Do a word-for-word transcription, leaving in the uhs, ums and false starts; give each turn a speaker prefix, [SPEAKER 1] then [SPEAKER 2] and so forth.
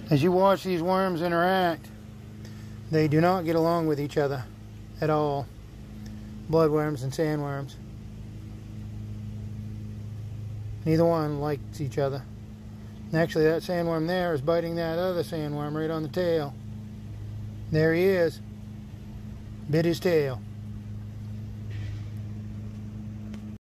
[SPEAKER 1] As you watch these worms interact, they do not get along with each other at all. Bloodworms and sandworms. Neither one likes each other. Actually, that sandworm there is biting that other sandworm right on the tail. There he is. Bit his tail.